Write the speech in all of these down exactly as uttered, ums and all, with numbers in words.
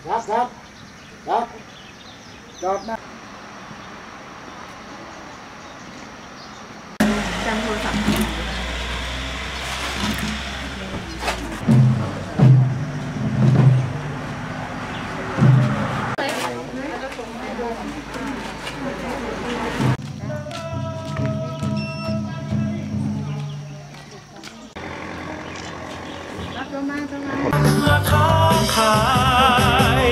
ครับครับครับจอดนะจำโทรศัพท์ราคาขาย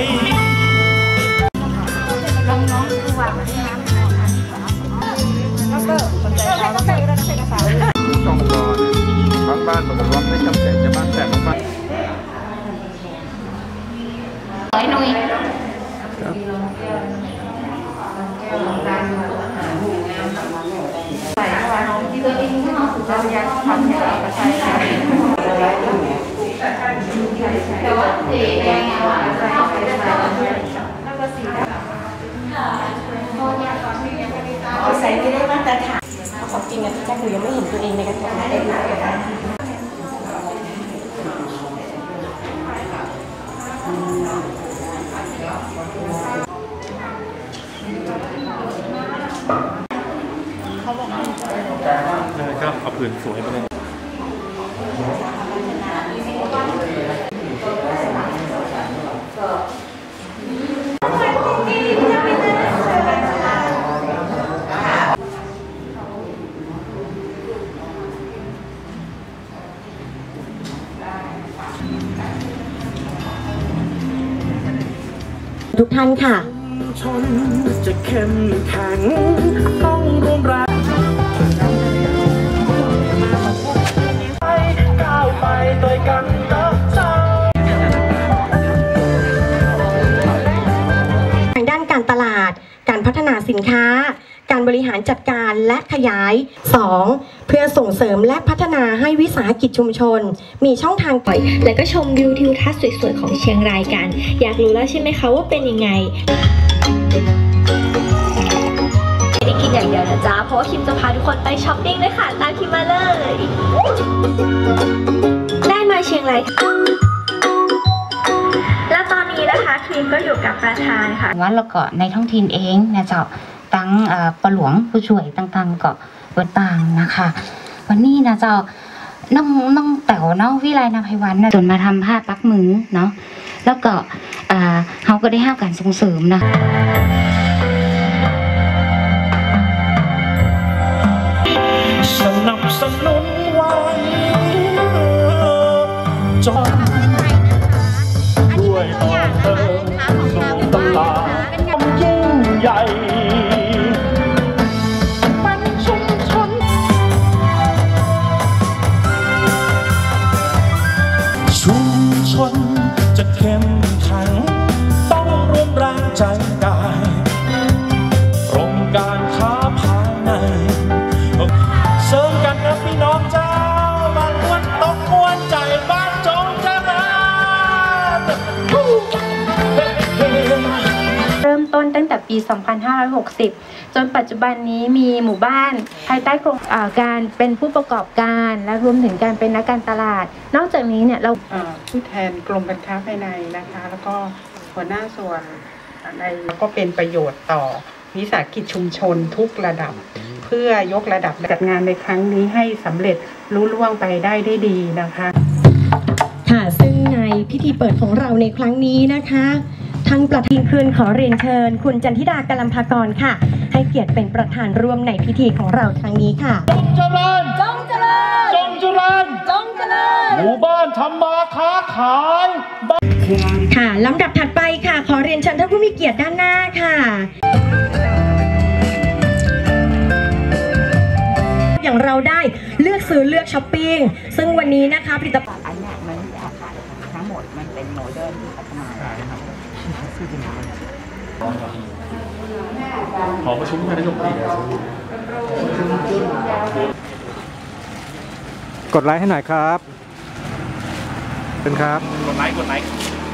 น้องๆดูว่ามันน้ำแล้วก็สนใจเขาแล้วก็ได้รับเอกสารช่องต่อบางบ้านบอกว่าไม่จำเป็นจะบ้านแต่บางบ้านไอ้หนุ่ยใส่เข้าไปที่ตัวเองที่เราสุดจะอยากทำอย่างไรก็ใช่แต่ว่าสีแดงอ่ะใส่เข้าไปได้แล้วก็สีดำเอาใส่ไม่ได้มาตรฐานของจริงอ่ะแค่คือยังไม่เห็นตัวเองในกระจกนะเด็กๆเลยก็เอาผืนสวยไปเลยทุกท่านค่ะชนจะเข้มแข็งต้องร่วมแรงไปก้าวไปด้วยกันเติบโตทางด้านการตลาดการพัฒนาสินค้าการบริหารจัดการและขยาย สอง เพื่อส่งเสริมและพัฒนาให้วิสาหกิจชุมชนมีช่องทางปล่อยและก็ชมวิวทิวทัศน์สวยๆของเชียงรายกันอยากรู้แล้วใช่ไหมคะว่าเป็นยังไงไม่ได้กินอย่างเดียวนะจ๊ะเพราะว่าคิมจะพาทุกคนไปช้อปปิ้งด้วยค่ะตามคิมมาเลยได้มาเชียงรายและตอนนี้นะคะคิมก็อยู่กับประธานค่ะว่าแล้วก็ในท้องถิ่นเองนะเจ้าตั้งปหลวงผู้ช่วยต่างๆก็เปิดต่างนะคะวันนี้นะเจ้าน้องน้องแต๋วเนาะวิไลนภัยวันนะจนมาทำผ้าปักมือเนาะแล้วก็เขาก็ได้ห้ามการส่งเสริมนะสนับสนุนไว้จนด้วยต่อเติมสู่ตลาดยิ่งใหญ่เป็นชุมชนชุมชนจะเข้มแข็งต้องร่วมแรงใจกายกรมการค้าภายในเสริมกันนะพี่น้องเจ้าบ้านม้วนตกม้วนใจบ้านจงเจริญเริ่มต้นตั้งแต่ปี สองพันห้าร้อยหกสิบ จนปัจจุบันนี้มีหมู่บ้านภายใต้โครงการเป็นผู้ประกอบการและรวมถึงการเป็นนักการตลาดนอกจากนี้เนี่ยเราผู้แทนกรมการค้าภายในนะคะแล้วก็หัวหน้าส่วนในแล้วก็เป็นประโยชน์ต่อวิสาหกิจชุมชนทุกระดับเพื่อยกระดับจัดงานในครั้งนี้ให้สำเร็จลุล่วงไปได้ได้ดีนะคะค่ะซึ่งในพิธีเปิดของเราในครั้งนี้นะคะทางประธานคืนขอเรียนเชิญคุณจันทิดากลัมภากรค่ะให้เกียรติเป็นประธานร่วมในพิธีของเราครั้งนี้ค่ะจงเจริญจงเจริญจงเจริญจงเจริญหมู่บ้านทำมาค้าขายค่ะลำดับถัดไปค่ะขอเรียนเชิญท่านผู้มีเกียรติด้านหน้าค่ะอย่างเราได้เลือกซื้อเลือกช้อปปิ้งซึ่งวันนี้นะคะผลิตภัณฑ์อันนี้มันอาคารทั้งหมดมันเป็นโมเดิร์นที่พัฒนาขอประชุมกันในช่วงนี้กดไลค์ให้หน่อยครับเป็นครับกดไลค์กดไลค์